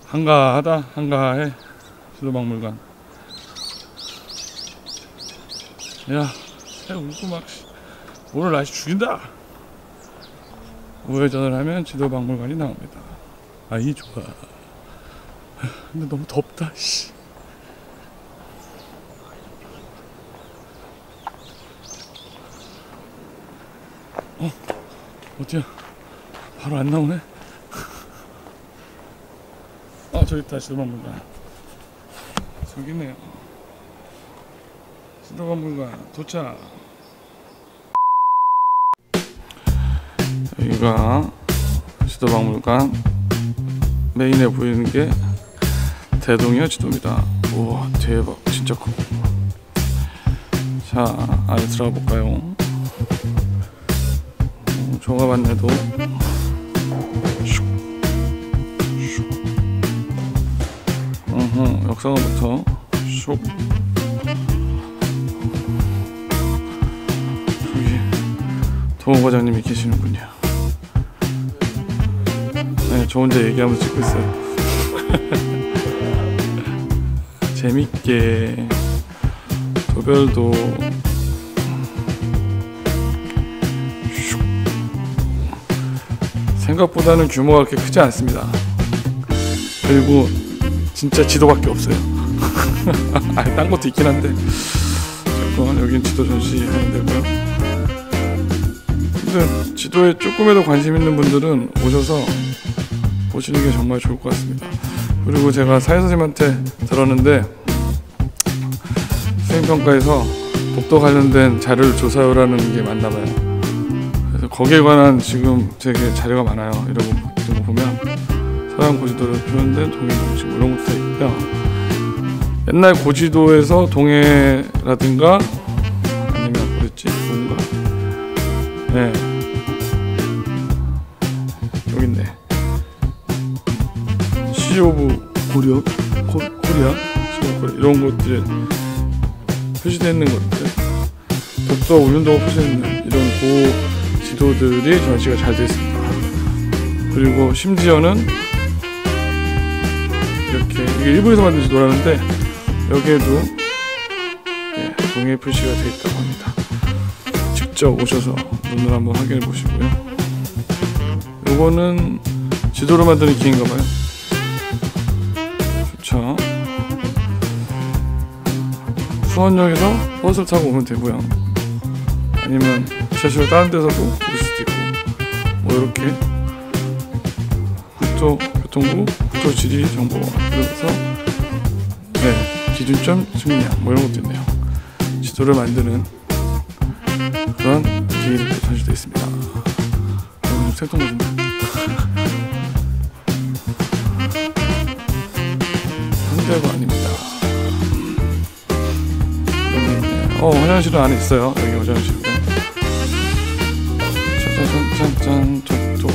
한가하다. 한가해. 지도박물관. 야, 새 울고 막 오늘 날씨 죽인다. 우회전을 하면 지도박물관이 나옵니다. 아이 좋아. 근데 너무 덥다. 씨. 어디야? 바로 안 나오네. 저기 있다. 지도박물관. 저기 있네요. 지도박물관 도착. 여기가 지도박물관 메인에 보이는 게 대동이어 지도입니다. 우와 대박 진짜 커. 자 안에 들어가 볼까요? 종합 안내도 역사관부터 슉. 여기 도원 과장님이 계시는군요. 네, 저 혼자 얘기하면서 찍고 있어요. 재밌게 도별도 슉. 생각보다는 규모가 그렇게 크지 않습니다. 그리고 진짜 지도밖에 없어요. 아니 딴 것도 있긴 한데 잠깐 여긴 지도 전시하는 데고요. 근데 지도에 조금이라도 관심 있는 분들은 오셔서 보시는 게 정말 좋을 것 같습니다. 그리고 제가 사회선생님한테 들었는데 수행평가에서 독도 관련된 자료를 조사요라는 게 맞나봐요. 그래서 거기에 관한 지금 되게 자료가 많아요. 이런 거 보면 서양 고지도로 표현된 동해 공식 이런 것도 있고요. 옛날 고지도에서 동해라든가 아니면 뭐였지? 뭔가 네 여기 있네. 시 오브 코리아 이런 것들에 표시되어 있는 것들, 독도와 울릉도가 표시되어 있는 이런 고 지도들이 전시가 잘 되어 있습니다. 그리고 심지어는 이렇게 이게 일본에서 만든 지도라는데 여기에도 예, 동해 표시가 되어 있다고 합니다. 직접 오셔서 눈으로 한번 확인해 보시고요. 요거는 지도로 만드는 기인가봐요. 좋죠. 수원역에서 버스를 타고 오면 되고요. 아니면 지하철 다른 데서도 올 수도 있고 뭐 이렇게 국토교통부 국토지리정보원에서 네, 기준점 측량 뭐 이런 것도 있네요. 지도를 만드는 그런 기기도 전시되어 있습니다. 좀 생뚱맞은데 현대가 아닙니다. 여기 있네. 화장실은 안에 있어요. 여기 화장실은 짠짠짠짠 독도.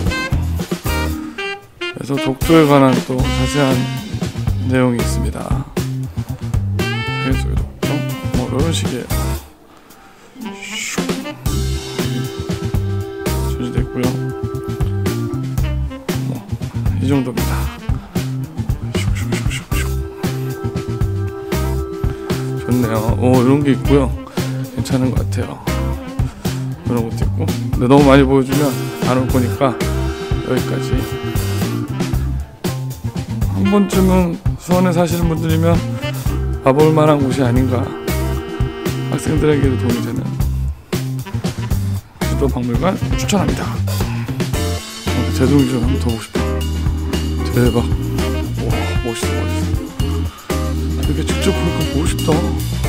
그래서 독도에 관한 또 자세한 내용이 있습니다. 세계속의 독도 뭐 이런 식의 전시됐고요. 뭐 이 정도입니다. 좋네요. 이런 게 있고요. 괜찮은 것 같아요. 이런 것도 있고. 근데 너무 많이 보여주면 안 올 거니까 여기까지. 한 번쯤은 수원에 사시는 분들이면 와볼 만한 곳이 아닌가. 학생들에게도 도움이 되는 지도박물관 추천합니다. 대동이 좀 한번 더 보고 싶다. 대박. 와 멋있어. 이렇게 직접 보니까 보고 싶다.